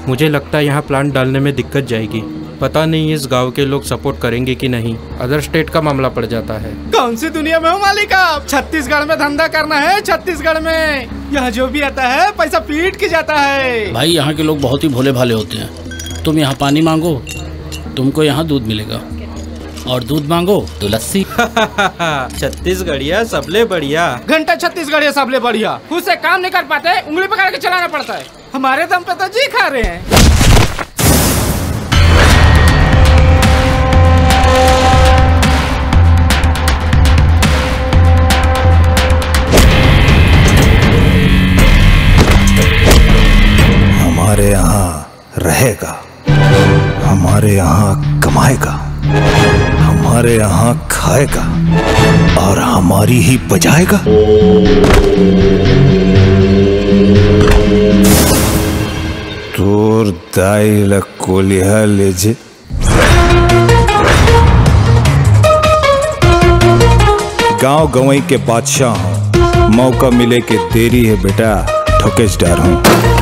मुझे लगता है यहाँ प्लांट डालने में दिक्कत जाएगी। पता नहीं इस गांव के लोग सपोर्ट करेंगे कि नहीं। अदर स्टेट का मामला पड़ जाता है। कौन सी दुनिया में हो मालिक आप? छत्तीसगढ़ में धंधा करना है, छत्तीसगढ़ में। यहाँ जो भी आता है पैसा पीट के जाता है। भाई यहाँ के लोग बहुत ही भोले भाले होते हैं। तुम यहाँ पानी मांगो, तुमको यहाँ दूध मिलेगा, और दूध मांगो तो लस्सी। छत्तीसगढ़िया सबले बढ़िया। घंटा छत्तीसगढ़िया सबले बढ़िया। खुद से काम नहीं कर पाते, उंगली पकड़ के चलाना पड़ता है। हमारे दम पे तो जी खा रहे हैं। हमारे यहाँ रहेगा, हमारे यहाँ कमाएगा, हमारे यहाँ खाएगा और हमारी ही बजाएगा। तोर दाई लकोलिया ले जे। गांव गवई के बादशाह हूँ, मौका मिले के देरी है बेटा, ठोकेच डार हूँ।